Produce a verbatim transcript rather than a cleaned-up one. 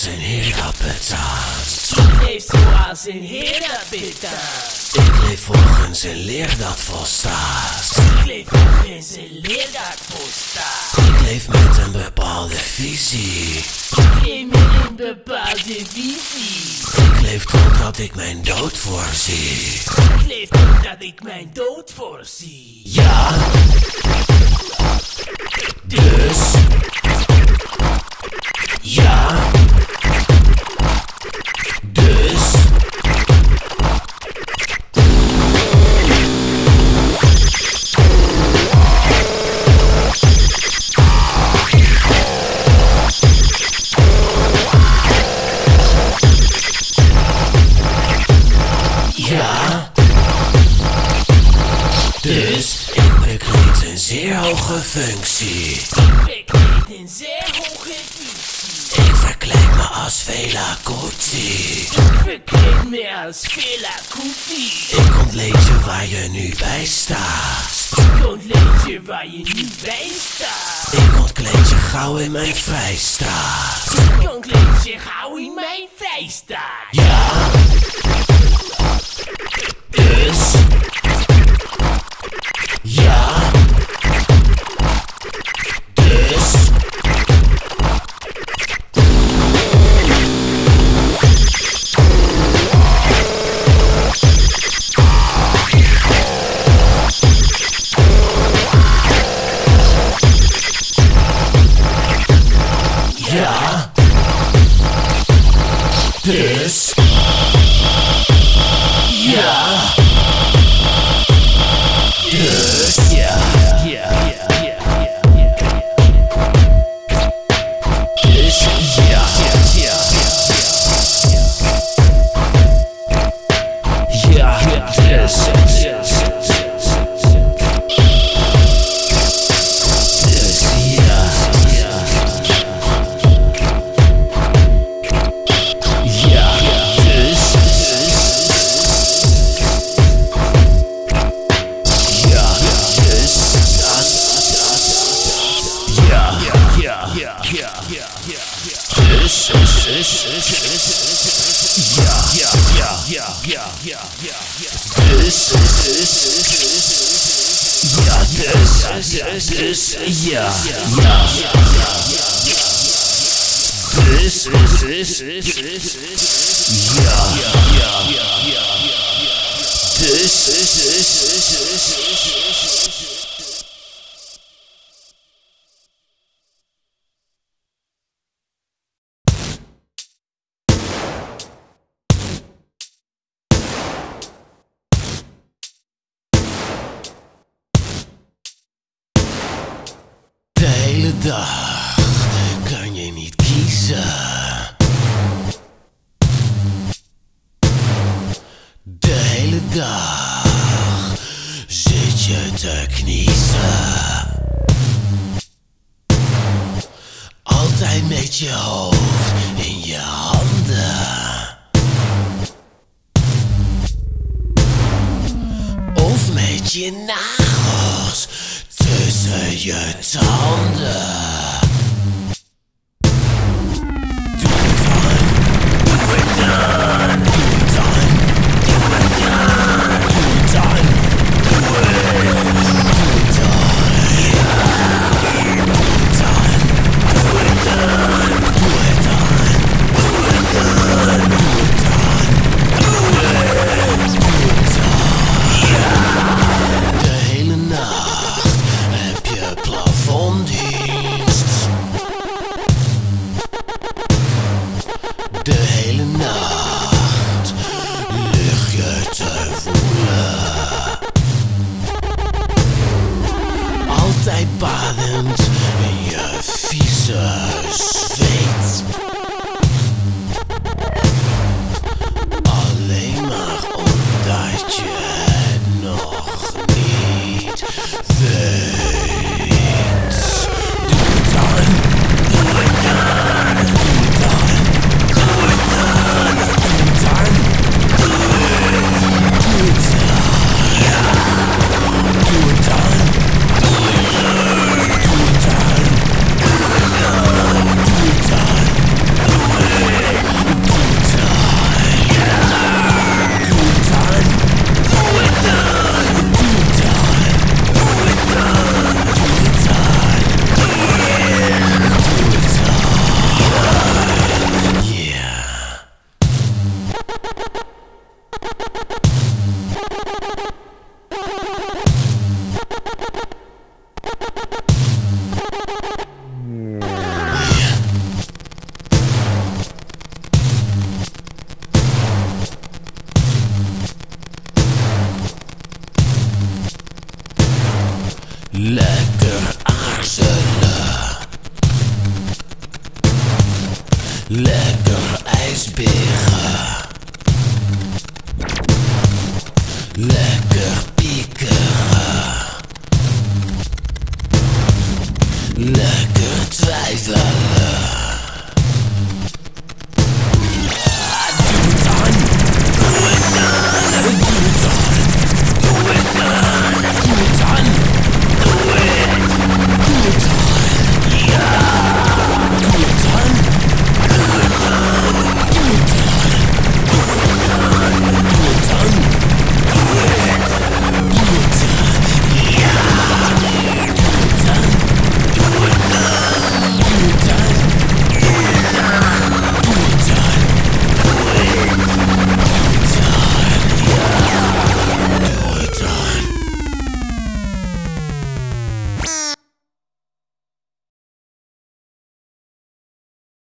een heer dat betaalt. Ik leef zoals een heer dat betaalt. Ik leef volgens een leer dat volstaat. Ik leef volgens een leer dat volstaat. Ik leef met een bepaalde visie. Ik leef met een bepaalde visie. Ik leef totdat ik mijn dood voorzie. Ik leef totdat ik mijn dood voorzie. Ja. Dus. Ja. Dus. Ja. Dus ik bekleed een zeer hoge functie. Ik bekleed een zeer hoge functie. Ik verkleed me als Fela Kuti. Ik verkleed me als Fela Kuti. Ik ontleed je waar je nu bij staat. Ik ontleed je waar je nu bij staat. Ik ontkleed je gauw in mijn vrijstaat. Ik ontleed je gauw in mijn vrijstaat. Ja. Dus. Ja. Dus. Ja. Dus. Ja. Dus. Ja. Ja. Ja. Dus. Ja. Ja. Ja. Dus. Dus. Ja. De hele dag kan je niet kiezen. De hele dag zit je te kniezen. Altijd met je hoofd in je handen. Of met je nagels tussen je tanden. Doe het dan, doe het dan, doe het dan, doe het dan, doe het dan, doe het dan, ja. Doe het dan, doe het dan, doe het dan, doe het dan, doe het dan, doe het, doe het dan, ja. De hele nacht heb je plafonddienst. De hele nacht lig je te voelen. Altijd badend in je vieze zweet. Alleen maar omdat je het nog niet weet. Doe het dan, doe het dan, doe het dan, doe het dan, doe het dan, doe het, doe het dan, ja. Doe het dan, doe het dan, doe het dan, doe het dan. Lekker.